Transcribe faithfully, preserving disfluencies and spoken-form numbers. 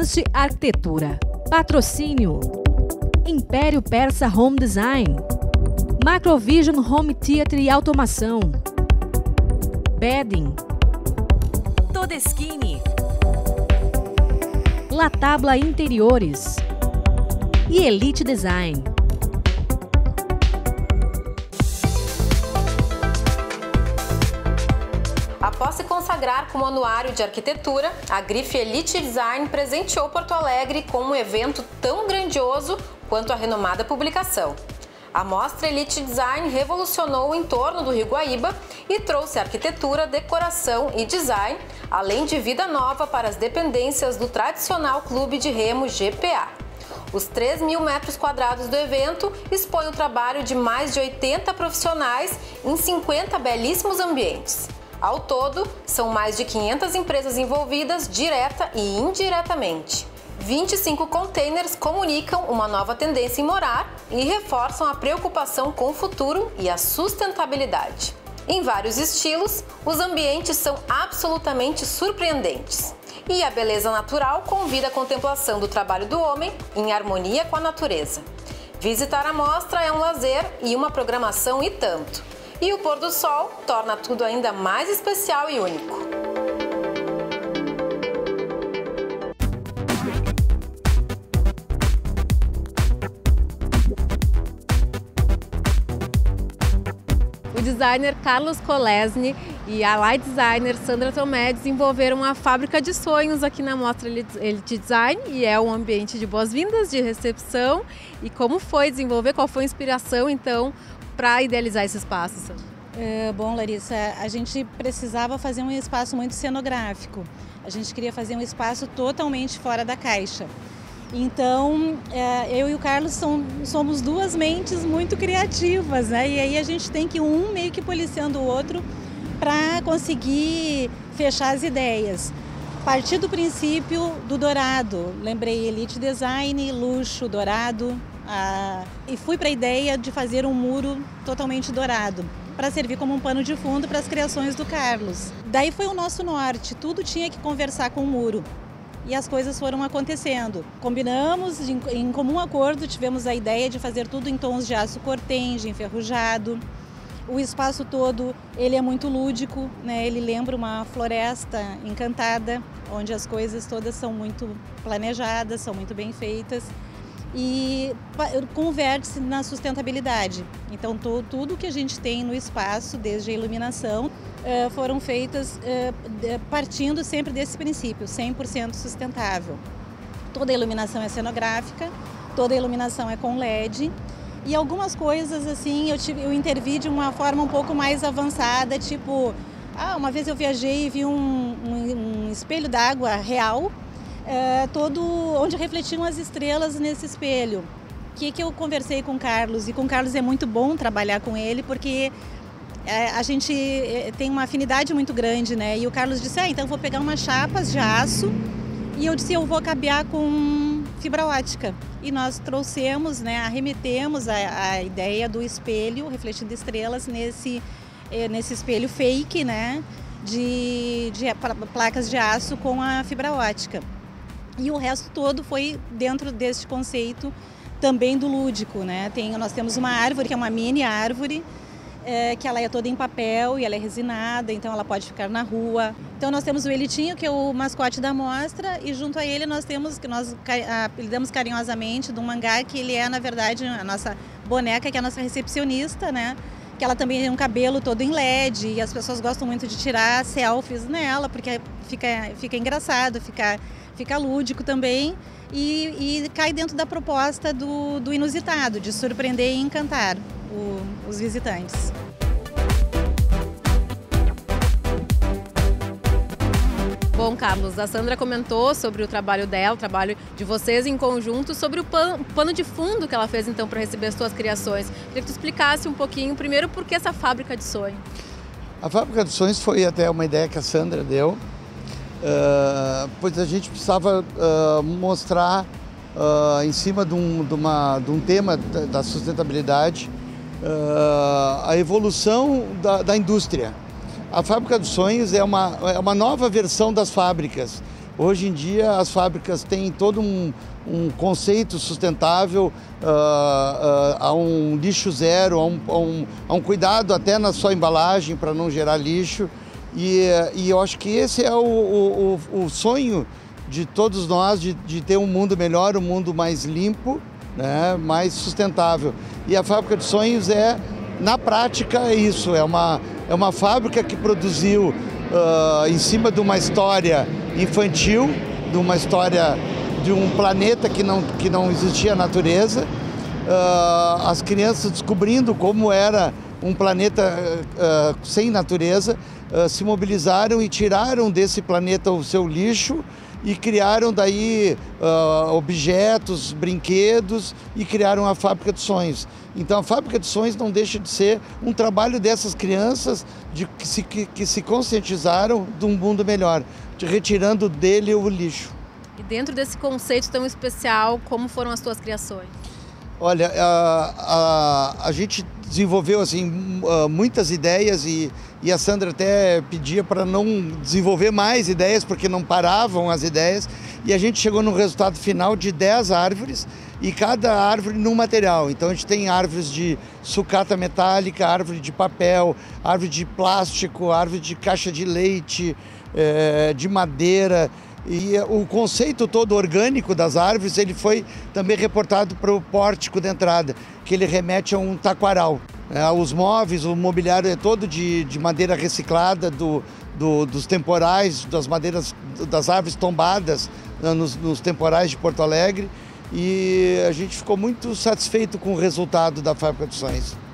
First Arquitetura. Patrocínio: Império Persa Home Design, Macrovision Home Theatre e Automação, Bedding, Todeschini, La Tabla Interiores e Elite Design. Após se consagrar como anuário de arquitetura, a grife Elite Design presenteou Porto Alegre com um evento tão grandioso quanto a renomada publicação. A mostra Elite Design revolucionou o entorno do Rio Guaíba e trouxe arquitetura, decoração e design, além de vida nova para as dependências do tradicional clube de remo G P A. Os três mil metros quadrados do evento expõem o trabalho de mais de oitenta profissionais em cinquenta belíssimos ambientes. Ao todo, são mais de quinhentas empresas envolvidas direta e indiretamente. vinte e cinco containers comunicam uma nova tendência em morar e reforçam a preocupação com o futuro e a sustentabilidade. Em vários estilos, os ambientes são absolutamente surpreendentes. E a beleza natural convida a contemplação do trabalho do homem em harmonia com a natureza. Visitar a mostra é um lazer e uma programação e tanto. E o pôr do sol torna tudo ainda mais especial e único. O designer Carlos Kolesny e a light designer Sandra Tomé desenvolveram uma fábrica de sonhos aqui na Mostra Elite Design, e é um ambiente de boas-vindas, de recepção. E como foi desenvolver, qual foi a inspiração então para idealizar esse espaço? É, bom, Larissa, a gente precisava fazer um espaço muito cenográfico. A gente queria fazer um espaço totalmente fora da caixa. Então, é, eu e o Carlos são, somos duas mentes muito criativas, né? E aí a gente tem que um meio que policiando o outro para conseguir fechar as ideias. Partir do princípio do dourado, lembrei Elite Design, luxo, dourado, ah, e fui para a ideia de fazer um muro totalmente dourado, para servir como um pano de fundo para as criações do Carlos. Daí foi o nosso norte, tudo tinha que conversar com o muro. E as coisas foram acontecendo. Combinamos, em comum acordo, tivemos a ideia de fazer tudo em tons de aço cortenge, enferrujado. O espaço todo, ele é muito lúdico, né? Ele lembra uma floresta encantada, onde as coisas todas são muito planejadas, são muito bem feitas. E converte-se na sustentabilidade. Então, to, tudo que a gente tem no espaço, desde a iluminação, uh, foram feitas uh, partindo sempre desse princípio, cem por cento sustentável. Toda a iluminação é cenográfica, toda a iluminação é com L E D. E algumas coisas, assim, eu, tive, eu intervi de uma forma um pouco mais avançada, tipo, ah, uma vez eu viajei e vi um, um, um espelho d'água real, É, todo onde refletiam as estrelas nesse espelho. O que, que eu conversei com o Carlos, e com o Carlos é muito bom trabalhar com ele, porque é, a gente tem uma afinidade muito grande, né? E o Carlos disse, ah, então vou pegar umas chapas de aço, e eu disse, eu vou cabear com fibra ótica. E nós trouxemos, né, arremetemos a, a ideia do espelho refletindo estrelas nesse, nesse espelho fake, né, de, de placas de aço com a fibra ótica. E o resto todo foi dentro deste conceito também do lúdico, né? Tem, nós temos uma árvore, que é uma mini árvore, é, que ela é toda em papel e ela é resinada, então ela pode ficar na rua. Então nós temos o Elitinho, que é o mascote da mostra, e junto a ele nós temos, que nós apelidamos carinhosamente, do mangá, que ele é, na verdade, a nossa boneca, que é a nossa recepcionista, né? Que ela também tem um cabelo todo em L E D, e as pessoas gostam muito de tirar selfies nela, porque fica, fica engraçado, fica... Fica lúdico também e, e cai dentro da proposta do, do inusitado, de surpreender e encantar o, os visitantes. Bom, Carlos, a Sandra comentou sobre o trabalho dela, o trabalho de vocês em conjunto, sobre o pano, pano de fundo que ela fez então para receber as suas criações. Queria que tu explicasse um pouquinho, primeiro, por que essa fábrica de sonho? A fábrica de sonhos foi até uma ideia que a Sandra deu. Uh, pois a gente precisava uh, mostrar uh, em cima de um, de, uma, de um tema da sustentabilidade uh, a evolução da, da indústria. A Fábrica dos Sonhos é uma, é uma nova versão das fábricas Hoje em dia as fábricas têm todo um, um conceito sustentável, uh, uh, há um lixo zero, há um, há, um, há um cuidado até na sua embalagem para não gerar lixo. E, e eu acho que esse é o, o, o sonho de todos nós, de, de ter um mundo melhor, um mundo mais limpo, né, mais sustentável. E a Fábrica de Sonhos é, na prática, é isso, é uma, é uma fábrica que produziu uh, em cima de uma história infantil, de uma história de um planeta que não, que não existia natureza, uh, as crianças descobrindo como era um planeta uh, sem natureza, uh, se mobilizaram e tiraram desse planeta o seu lixo e criaram daí uh, objetos, brinquedos e criaram a Fábrica de Sonhos. Então a Fábrica de Sonhos não deixa de ser um trabalho dessas crianças de, que, se, que, que se conscientizaram de um mundo melhor, de, retirando dele o lixo. E dentro desse conceito tão especial, como foram as tuas criações? Olha, a, a, a gente desenvolveu assim, muitas ideias e, e a Sandra até pedia para não desenvolver mais ideias, porque não paravam as ideias. E a gente chegou no resultado final de dez árvores e cada árvore num material. Então a gente tem árvores de sucata metálica, árvore de papel, árvore de plástico, árvore de caixa de leite, é, de madeira. E o conceito todo orgânico das árvores, ele foi também reportado para o pórtico de entrada, que ele remete a um taquaral. É, os móveis, o mobiliário é todo de, de madeira reciclada, do, do, dos temporais, das madeiras, das árvores tombadas nos, nos temporais de Porto Alegre. E a gente ficou muito satisfeito com o resultado da Fábrica de Sonhos.